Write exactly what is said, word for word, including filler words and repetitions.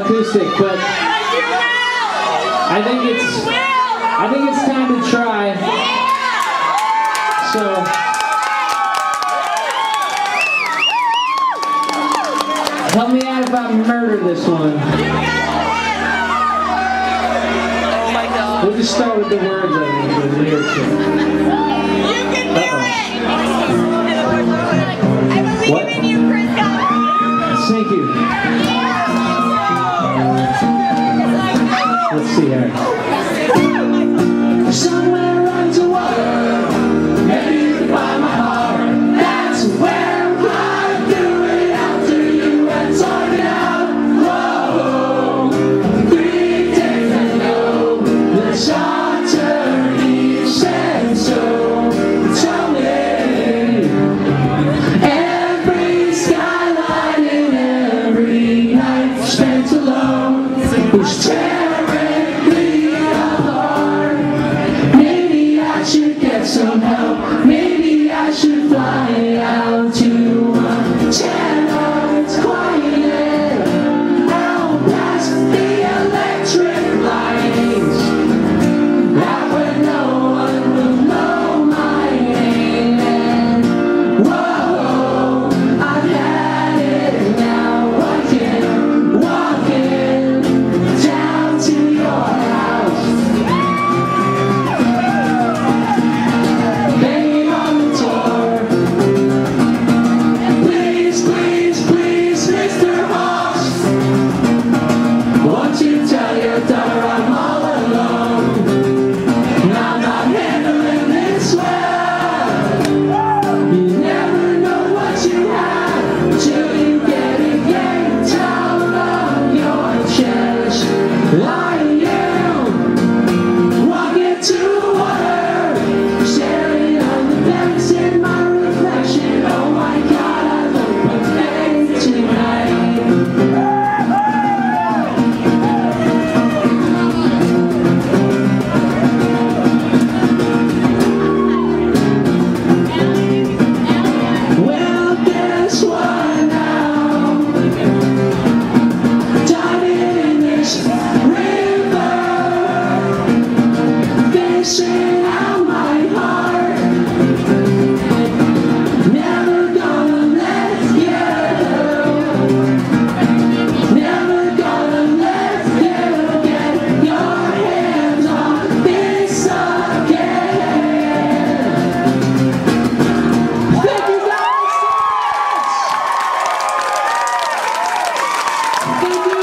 acoustic, but I think it's I think it's time to try. So help me out if I murder this one. Oh my God. We'll just start with the words of it, the lyrics. You can do it! What? You, Chris Conley. Thank you. Let's see here. Somewhere around the world, maybe you can find my heart. That's where I'm doing after you and sorting out. Whoa, three days ago, the charter he said so. Tell me, every skyline and every night spent alone was tearing me apart. Maybe I should get some help. Maybe I should fly out to a channel. It's quiet out past the electric lines. That way no one will know my name. And whoa, I've had it now. Walking, walking down to your house, banging on the door. Please, please, please, Mister Hoss, won't you tell your daughter I'm all alone? And I'm not handling this well. You never know what you have till you get it yanked out of your chest. Are you walking to water, staring on the banks in my reflection? Oh my God, I look pathetic tonight. Well, guess what now? Diving in this river, fishing out my heart. Never gonna let you, never gonna let you get your hands on this again. Thank you guys so much. Thank you.